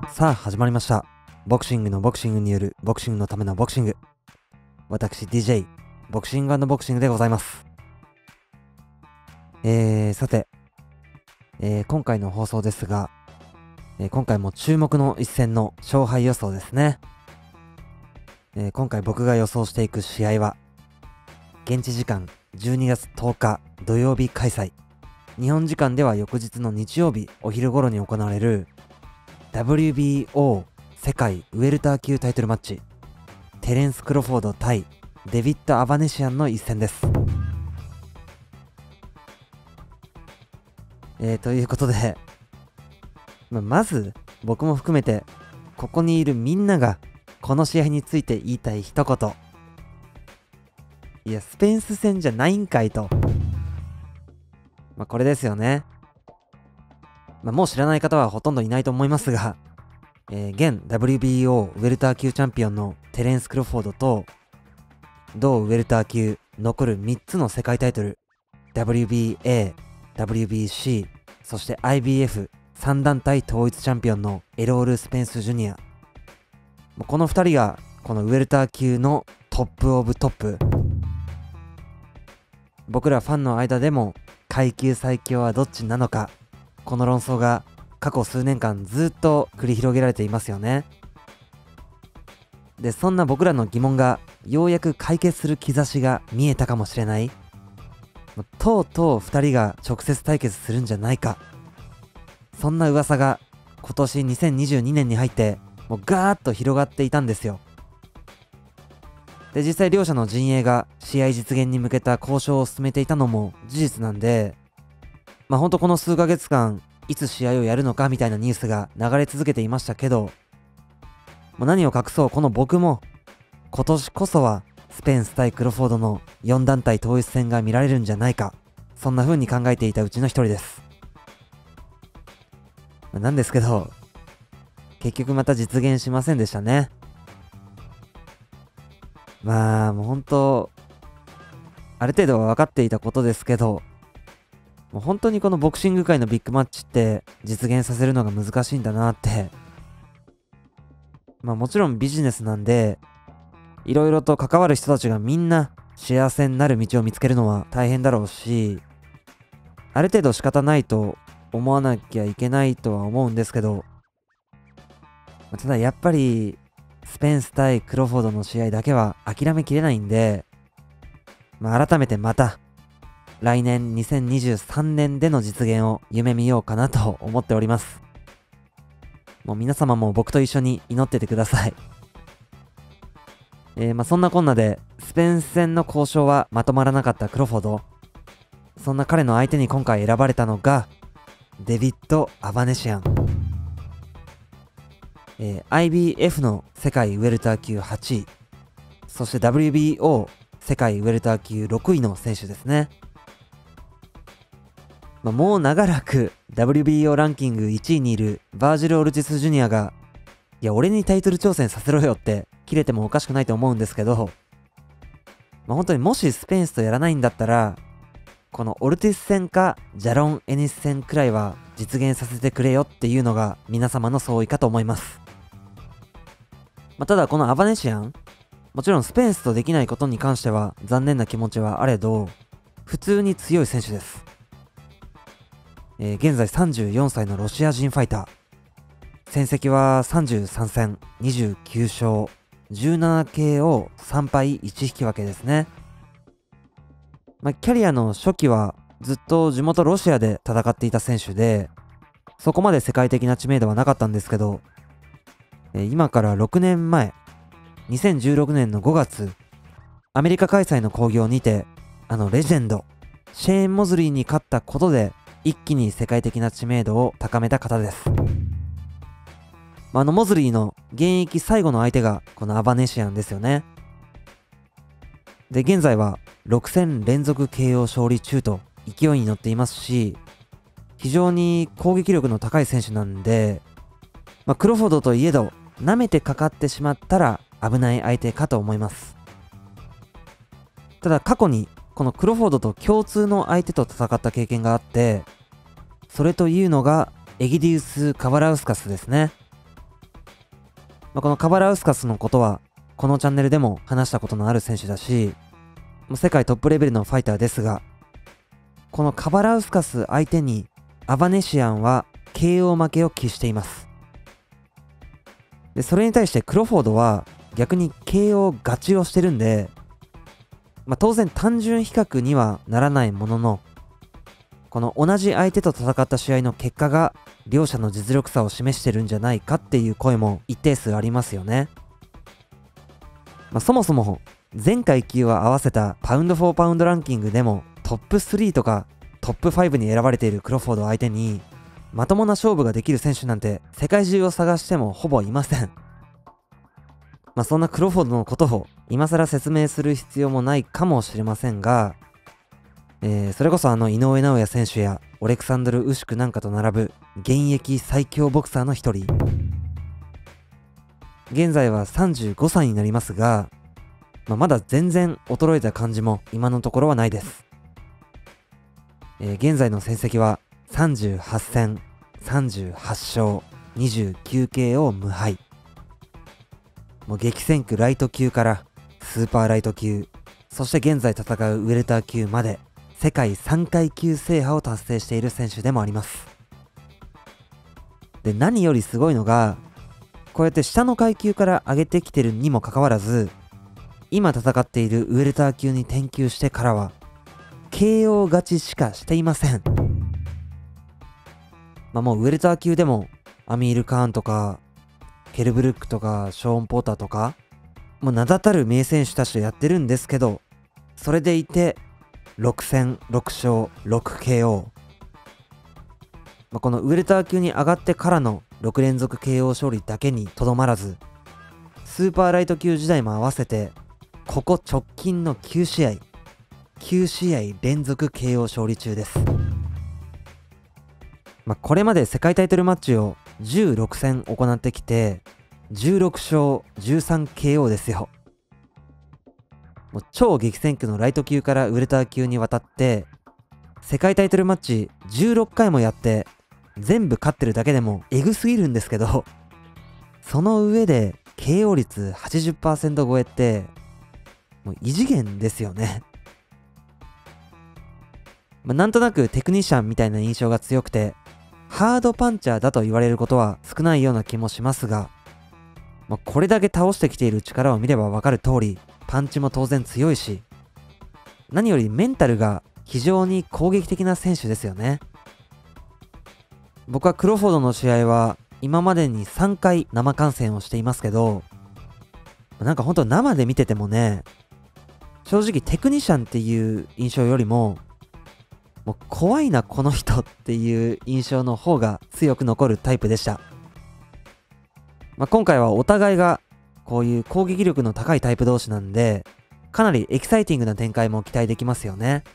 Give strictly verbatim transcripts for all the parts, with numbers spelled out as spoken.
さあ始まりました。ボクシングのボクシングによるボクシングのためのボクシング。私 ディージェー ボクシング&ボクシングでございます。えー、さて、えー、今回の放送ですが、えー、今回も注目の一戦の勝敗予想ですね。えー、今回僕が予想していく試合は現地時間じゅうにがつとおか土曜日開催、日本時間では翌日の日曜日お昼頃に行われる ダブリュービーオー 世界ウェルター級タイトルマッチ、テレンス・クロフォード対デビッド・アバネシアンの一戦です。えー、ということで、ま、まず僕も含めてここにいるみんながこの試合について言いたい一言、いやスペンス戦じゃないんかいと、まあこれですよね。まあ、もう知らない方はほとんどいないと思いますが、えー、現 ダブリュービーオー ウェルター級チャンピオンのテレンス・クロフォードと同ウェルター級残るみっつの世界タイトル ダブリュービーエー、ダブリュービーシー、そして アイビーエフさん 団体統一チャンピオンのエロール・スペンス・ジュニア、このふたりがこのウェルター級のトップオブトップ。僕らファンの間でも階級最強はどっちなのか、この論争が過去数年間ずっと繰り広げられていますよね。で、そんな僕らの疑問がようやく解決する兆しが見えたかもしれない。とうとうふたりが直接対決するんじゃないか、そんな噂が今年にせんにじゅうにねんに入ってもうガーッと広がっていたんですよ。で、実際両者の陣営が試合実現に向けた交渉を進めていたのも事実なんで、まあほんとこの数ヶ月間いつ試合をやるのかみたいなニュースが流れ続けていましたけど、もう何を隠そうこの僕も今年こそはスペンス対クロフォードのよん団体統一戦が見られるんじゃないか、そんな風に考えていたうちの一人です。なんですけど結局また実現しませんでしたね。まあもう本当ある程度は分かっていたことですけど、もう本当にこのボクシング界のビッグマッチって実現させるのが難しいんだなって。まあもちろんビジネスなんでいろいろと関わる人たちがみんな幸せになる道を見つけるのは大変だろうし、ある程度仕方ないと思わなきゃいけないとは思うんですけど、ただやっぱりスペンス対クロフォードの試合だけは諦めきれないんで、まあ、改めてまた来年にせんにじゅうさんねんでの実現を夢見ようかなと思っております。もう皆様も僕と一緒に祈っててください。えー、まあそんなこんなでスペンス戦の交渉はまとまらなかったクロフォード、そんな彼の相手に今回選ばれたのがデビッド・アバネシアン。えー、アイビーエフ の世界ウェルター級はちい、そして ダブリュービーオー 世界ウェルター級ろくいの選手ですね。まあ、もう長らく ダブリュービーオー ランキングいちいにいるバージル・オルティス・ジュニアが、いや俺にタイトル挑戦させろよって切れてもおかしくないと思うんですけど、まあ、本当にもしスペンスとやらないんだったらこのオルティス戦かジャロン・エニス戦くらいは実現させてくれよっていうのが皆様の総意かと思います。まあ、ただこのアバネシアン、もちろんスペンスとできないことに関しては残念な気持ちはあれど、普通に強い選手です。えー、現在さんじゅうよんさいのロシア人ファイター、戦績はさんじゅうさんせんにじゅうきゅうしょう じゅうななケーオー さんぱいいち引き分けですね。まあ、キャリアの初期はずっと地元ロシアで戦っていた選手で、そこまで世界的な知名度はなかったんですけど、えー、今からろくねんまえにせんじゅうろくねんのごがつ、アメリカ開催の興行にてあのレジェンドシェーン・モズリーに勝ったことで一気に世界的な知名度を高めた方です。まあ、あのモズリーの現役最後の相手がこのアバネシアンですよね。で、現在はろく戦連続 ケーオー 勝利中と勢いに乗っていますし、非常に攻撃力の高い選手なんで、まあ、クロフォードといえど舐めてかかってしまったら危ない相手かと思います。ただ過去にこのクロフォードと共通の相手と戦った経験があって、それというのがエギディウス・カバラウスカスですね。 まあ、このカバラウスカスのことはこのチャンネルでも話したことのある選手だし、もう世界トップレベルのファイターですが、このカバラウスカス相手にアバネシアンは ケーオー 負けを喫しています。で、それに対してクロフォードは逆に ケーオー 勝ちをしてるんで、まあ、当然単純比較にはならないものの、この同じ相手と戦った試合の結果が両者の実力差を示してるんじゃないかっていう声も一定数ありますよね。まあ、そもそも全階級を合わせたパウンド・フォー・パウンドランキングでもトップスリーとかトップファイブに選ばれているクロフォード相手にまともな勝負ができる選手なんて世界中を探してもほぼいません。まあそんなクロフォードのことを今更説明する必要もないかもしれませんが、えー、それこそあの井上尚弥選手やオレクサンドル・ウシクなんかと並ぶ現役最強ボクサーの一人。現在はさんじゅうごさいになりますが、まあ、まだ全然衰えた感じも今のところはないです。えー、現在の戦績はさんじゅうはちせん、さんじゅうはちしょう、にじゅうきゅうケーオー 無敗。もう激戦区ライト級からスーパーライト級、そして現在戦うウェルター級まで世界さんかい級制覇を達成している選手でもあります。で、何よりすごいのが、こうやって下の階級から上げてきてるにもかかわらず、今戦っているウェルター級に転級してからは ケーオー 勝ちしかしていません。まあもうウェルター級でもアミール・カーンとかケルブルックとかショーン・ポーターとかもう名だたる名選手たちとやってるんですけど、それでいてろくせんろくしょうろくケーオー、まあ、このウェルター級に上がってからのろくれんぞく ケーオー 勝利だけにとどまらず、スーパーライト級時代も合わせてここ直近のきゅうしあいきゅうしあい連続 ケーオー 勝利中です。まあ、これまで世界タイトルマッチをじゅうろくせん行ってきてじゅうろくしょうじゅうさんケーオー ですよ。もう超激戦区のライト級からウェルター級に渡って世界タイトルマッチじゅうろっかいもやって全部勝ってるだけでもエグすぎるんですけど、その上で ケーオー 率 はちじゅっパーセント 超えってもう異次元ですよね。まあ、なんとなくテクニシャンみたいな印象が強くてハードパンチャーだと言われることは少ないような気もしますが、まあ、これだけ倒してきている力を見ればわかる通りパンチも当然強いし、何よりメンタルが非常に攻撃的な選手ですよね。僕はクロフォードの試合は今までにさんかい生観戦をしていますけど、なんかほんと生で見ててもね、正直テクニシャンっていう印象よりももう怖いなこの人っていう印象の方が強く残るタイプでした。まあ、今回はお互いがこういう攻撃力の高いタイプ同士なんで、かなりエキサイティングな展開も期待できますよね。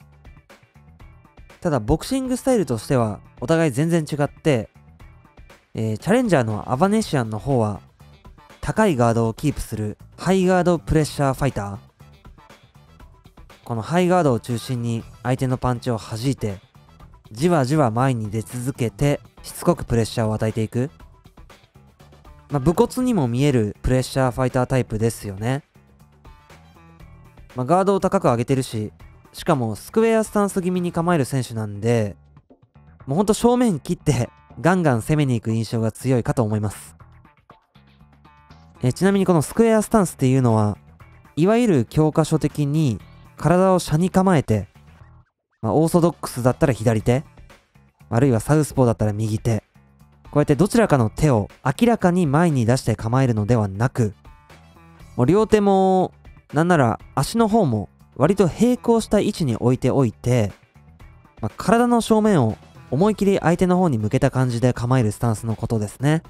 ただボクシングスタイルとしてはお互い全然違って、えー、チャレンジャーのアバネシアンの方は高いガードをキープするハイガードプレッシャーファイター。このハイガードを中心に相手のパンチを弾いてじわじわ前に出続けてしつこくプレッシャーを与えていく、まあ、武骨にも見えるプレッシャーファイタータイプですよね。まあ、ガードを高く上げてるし、しかもスクエアスタンス気味に構える選手なんで、もうほんと正面切ってガンガン攻めに行く印象が強いかと思います。えちなみにこのスクエアスタンスっていうのはいわゆる教科書的に体を斜に構えて、まあ、オーソドックスだったら左手、あるいはサウスポーだったら右手、こうやってどちらかの手を明らかに前に出して構えるのではなく、もう両手もなんなら足の方も割と平行した位置に置いておいて、まあ、体の正面を思い切り相手の方に向けた感じで構えるスタンスのことですね。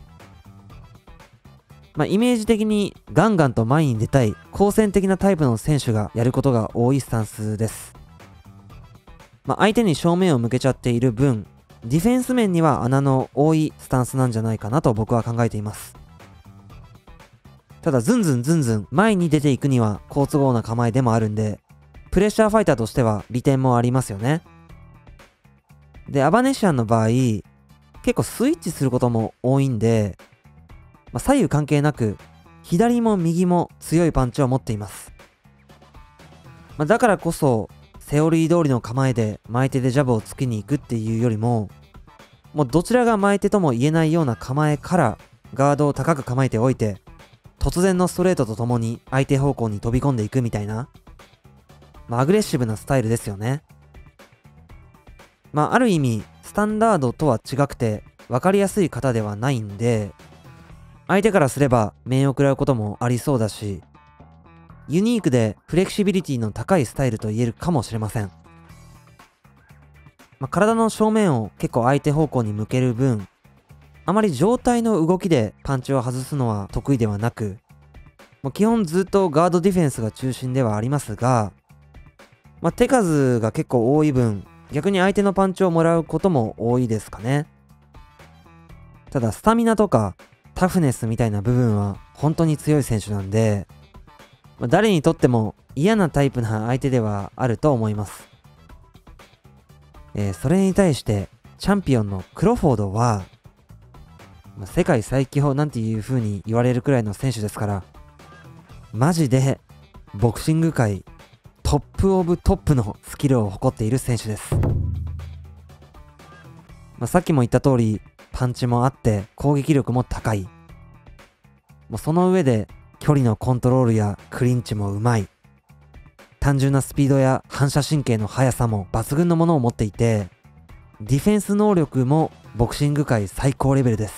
まあ、イメージ的にガンガンと前に出たい好戦的なタイプの選手がやることが多いスタンスです。まあ、相手に正面を向けちゃっている分、ディフェンス面には穴の多いスタンスなんじゃないかなと僕は考えています。ただズンズンズンズン前に出ていくには好都合な構えでもあるんで、プレッシャーファイターとしては利点もありますよね。で、アバネシアンの場合結構スイッチすることも多いんで、 まあ、左右関係なく左も右も強いパンチを持っています。まあ、だからこそセオリー通りの構えで前手でジャブをつけに行くっていうよりも、もうどちらが前手とも言えないような構えからガードを高く構えておいて、突然のストレートとともに相手方向に飛び込んでいくみたいな、まあ、アグレッシブなスタイルですよね。まあある意味スタンダードとは違くて分かりやすい型ではないんで、相手からすれば面を食らうこともありそうだし、ユニークでフレキシビリティの高いスタイルと言えるかもしれません。まあ、体の正面を結構相手方向に向ける分、あまり上体の動きでパンチを外すのは得意ではなく、もう基本ずっとガードディフェンスが中心ではありますが、まあ、手数が結構多い分、逆に相手のパンチをもらうことも多いですかね。ただスタミナとかタフネスみたいな部分は本当に強い選手なんで、まあ、誰にとっても嫌なタイプな相手ではあると思います。えー、それに対してチャンピオンのクロフォードは、まあ、世界最強なんていう風に言われるくらいの選手ですから、マジでボクシング界トップオブトップのスキルを誇っている選手です。まあ、さっきも言った通りパンチもあって攻撃力も高い。もうその上で距離のコントロールやクリンチもうまい。単純なスピードや反射神経の速さも抜群のものを持っていて、ディフェンス能力もボクシング界最高レベルです。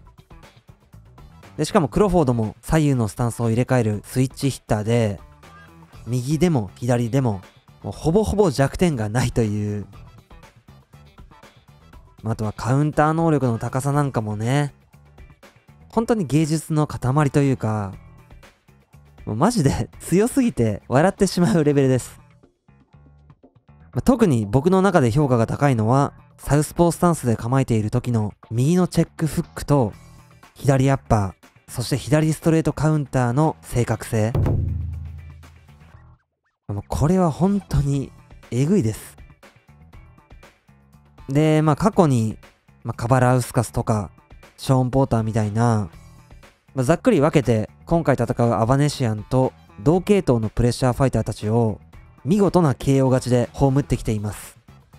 でしかもクロフォードも左右のスタンスを入れ替えるスイッチヒッターで、右でも左でももうほぼほぼ弱点がないという、あとはカウンター能力の高さなんかもね、本当に芸術の塊というか、もうマジで強すぎて笑ってしまうレベルです。まあ、特に僕の中で評価が高いのは、サウスポースタンスで構えている時の右のチェックフックと左アッパー、そして左ストレートカウンターの正確性。もうこれは本当にえぐいです。で、まあ過去に、まあ、カバラウスカスとかショーン・ポーターみたいな、まあ、ざっくり分けて今回戦うアバネシアンと同系統のプレッシャーファイターたちを見事な ケーオー 勝ちで葬ってきています。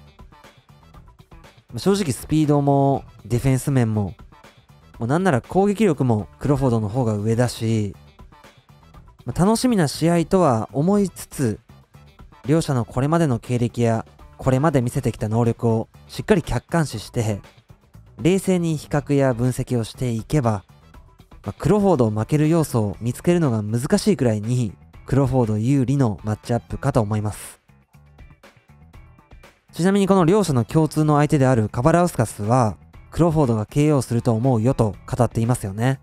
まあ、正直スピードもディフェンス面も、もうなんなら攻撃力もクロフォードの方が上だし、まあ、楽しみな試合とは思いつつ、両者のこれまでの経歴やこれまで見せてきた能力をしっかり客観視して冷静に比較や分析をしていけば、まあ、クロフォードを負ける要素を見つけるのが難しいくらいにクロフォード有利のマッチアップかと思います。ちなみにこの両者の共通の相手であるカバラウスカスはクロフォードが ケーオー すると思うよと語っていますよね。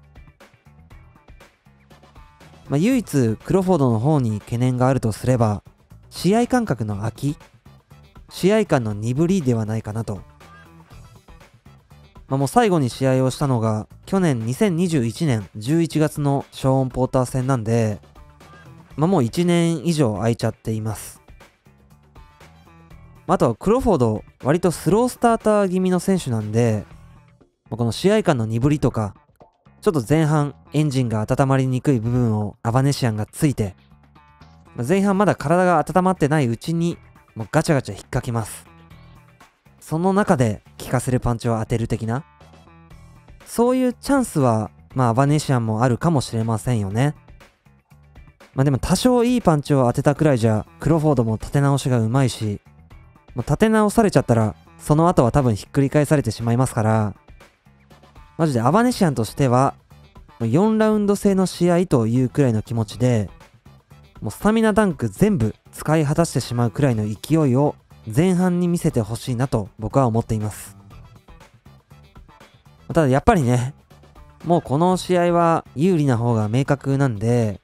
まあ、唯一クロフォードの方に懸念があるとすれば、試合感覚の空き、試合感の鈍りではないかなと。まあ、もう最後に試合をしたのが去年にせんにじゅういちねんじゅういちがつのショーン・ポーター戦なんで、まあ、もういちねん以上空いちゃっています。あとはクロフォード割とスロースターター気味の選手なんで、まあ、この試合感の鈍りとかちょっと前半エンジンが温まりにくい部分をアバネシアンがついて、まあ、前半まだ体が温まってないうちにもうガチャガチャ引っかきます。その中で効かせるパンチを当てる的な、そういうチャンスはまあアバネシアンもあるかもしれませんよね。まあでも多少いいパンチを当てたくらいじゃクロフォードも立て直しがうまいし、もう立て直されちゃったらその後は多分ひっくり返されてしまいますから、マジでアバネシアンとしてはよんラウンド制の試合というくらいの気持ちで、もうスタミナダンク全部使い果たしてしまうくらいの勢いを前半に見せてほしいなと僕は思っています。ただやっぱりね、もうこの試合は有利な方が明確なんで、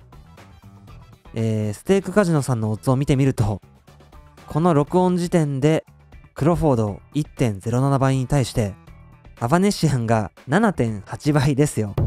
えー、ステークカジノさんのオッズを見てみると、この録音時点でクロフォード いってんゼロなな 倍に対してアバネシアンが ななてんはち 倍ですよ。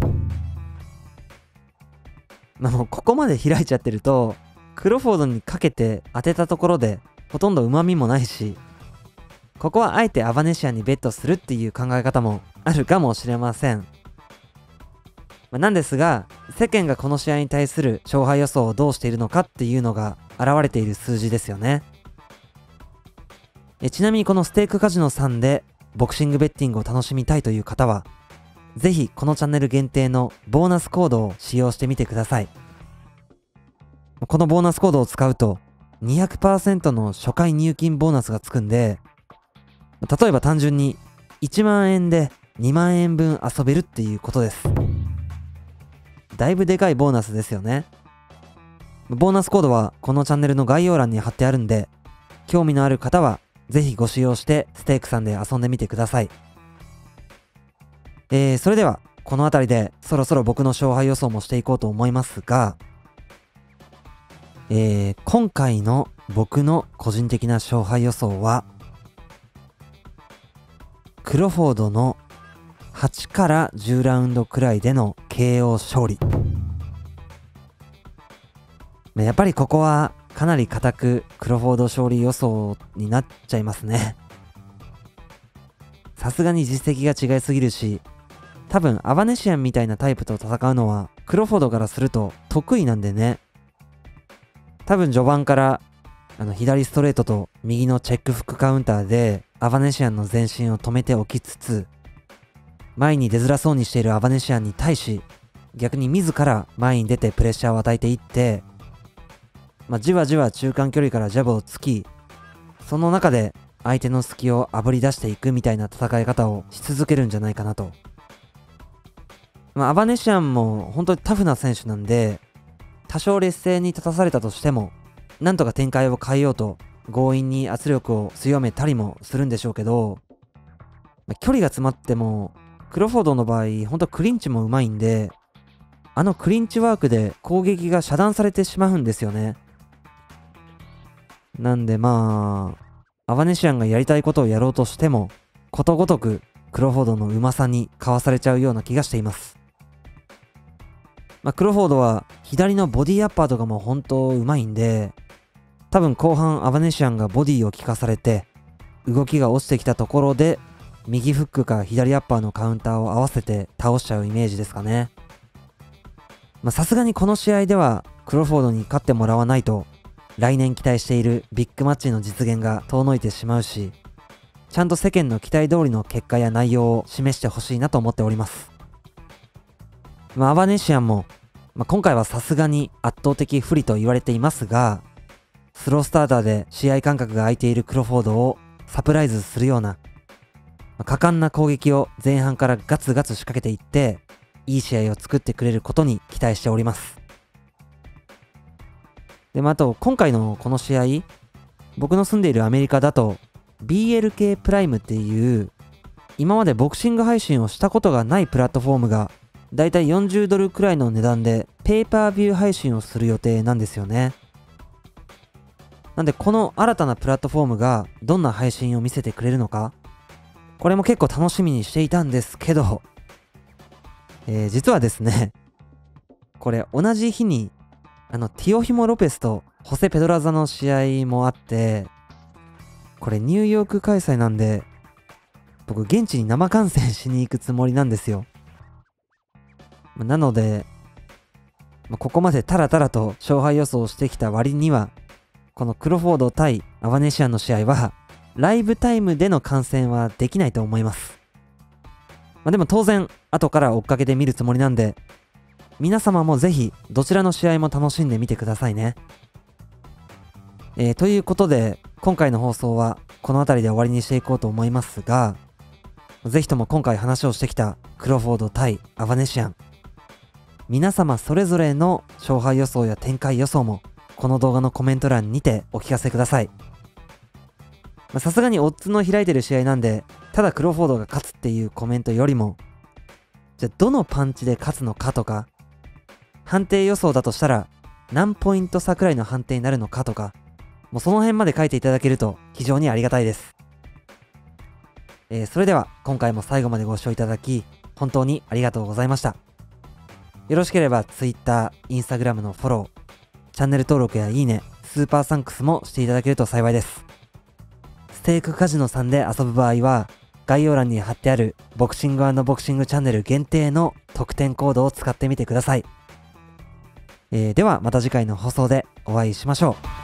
まあもうここまで開いちゃってると、クロフォードにかけて当てたところでほとんど旨味もないし、ここはあえてアバネシアンにベットするっていう考え方もあるかもしれません。 まあ、なんですが、世間がこの試合に対する勝敗予想をどうしているのかっていうのが現れている数字ですよね。えちなみにこのステークカジノさんでボクシングベッティングを楽しみたいという方は、ぜひこのチャンネル限定のボーナスコードを使用してみてください。このボーナスコードを使うと にひゃくパーセント の初回入金ボーナスがつくんで、例えば単純にいちまんえんでにまんえんぶん遊べるっていうことです。だいぶでかいボーナスですよね。ボーナスコードはこのチャンネルの概要欄に貼ってあるんで、興味のある方はぜひご使用してステークさんで遊んでみてください。えー、それではこの辺りでそろそろ僕の勝敗予想もしていこうと思いますが、えー、今回の僕の個人的な勝敗予想は、クロフォードのはちからじゅうラウンドくらいでの ケーオー 勝利。やっぱりここはかなり固くクロフォード勝利予想になっちゃいますね。さすがに実績が違いすぎるし、多分アバネシアンみたいなタイプと戦うのはクロフォードからすると得意なんでね。多分序盤からあの左ストレートと右のチェックフックカウンターでアバネシアンの前進を止めておきつつ、前に出づらそうにしているアバネシアンに対し逆に自ら前に出てプレッシャーを与えていって、まあ、じわじわ中間距離からジャブを突き、その中で相手の隙をあぶり出していくみたいな戦い方をし続けるんじゃないかなと。まあ、アバネシアンも本当にタフな選手なんで、多少劣勢に立たされたとしてもなんとか展開を変えようと強引に圧力を強めたりもするんでしょうけど、まあ、距離が詰まってもクロフォードの場合本当クリンチもうまいんで、あのクリンチワークで攻撃が遮断されてしまうんですよね。なんでまあアバネシアンがやりたいことをやろうとしてもことごとくクロフォードのうまさにかわされちゃうような気がしています。まあ、クロフォードは左のボディアッパーとかも本当うまいんで、多分後半アバネシアンがボディを効かされて動きが落ちてきたところで右フックか左アッパーのカウンターを合わせて倒しちゃうイメージですかね。まあさすがにこの試合ではクロフォードに勝ってもらわないと来年期待しているビッグマッチの実現が遠のいてしまうし、ちゃんと世間の期待通りの結果や内容を示してほしいなと思っております。まあ、アバネシアンも、まあ、今回はさすがに圧倒的不利と言われていますが、スロースターターで試合間隔が空いているクロフォードをサプライズするような、まあ、果敢な攻撃を前半からガツガツ仕掛けていっていい試合を作ってくれることに期待しております。でもあと今回のこの試合、僕の住んでいるアメリカだと ビーエルケー プライムっていう今までボクシング配信をしたことがないプラットフォームがだいたいよんじゅうドルくらいの値段でペーパービュー配信をする予定なんですよね。なんでこの新たなプラットフォームがどんな配信を見せてくれるのか、これも結構楽しみにしていたんですけど、えー、実はですね、これ同じ日にあのティオヒモ・ロペスとホセ・ペドラザの試合もあって、これニューヨーク開催なんで僕現地に生観戦しに行くつもりなんですよ。なので、まあ、ここまでタラタラと勝敗予想してきた割には、このクロフォード対アバネシアンの試合はライブタイムでの観戦はできないと思います。まあ、でも当然後から追っかけてみるつもりなんで、皆様もぜひどちらの試合も楽しんでみてくださいね。えー、ということで今回の放送はこの辺りで終わりにしていこうと思いますが、ぜひとも今回話をしてきたクロフォード対アバネシアン、皆様それぞれの勝敗予想や展開予想もこの動画のコメント欄にてお聞かせください。さすがにオッズの開いてる試合なんで、ただクロフォードが勝つっていうコメントよりも、じゃあどのパンチで勝つのかとか、判定予想だとしたら何ポイント差くらいの判定になるのかとか、もうその辺まで書いていただけると非常にありがたいです。えー、それでは今回も最後までご視聴いただき本当にありがとうございました。よろしければ Twitter、Instagram のフォロー、チャンネル登録やいいね、スーパーサンクスもしていただけると幸いです。ステークカジノさんで遊ぶ場合は概要欄に貼ってあるボクシング&ボクシングチャンネル限定の特典コードを使ってみてください。えー、ではまた次回の放送でお会いしましょう。